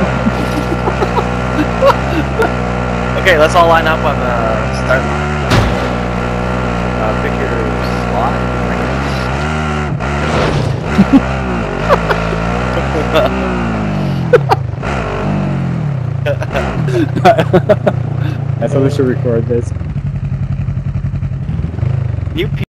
Okay, let's all line up on the start line. Pick your slot. I thought we should record this. You